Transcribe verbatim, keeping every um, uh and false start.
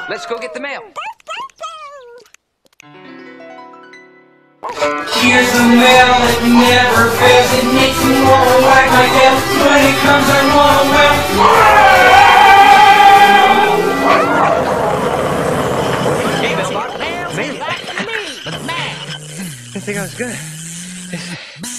Let's go get the mail. Here's the mail, it never fails. It makes me wanna wag my tail. When it comes, I wanna wail. Made it. I think I was good.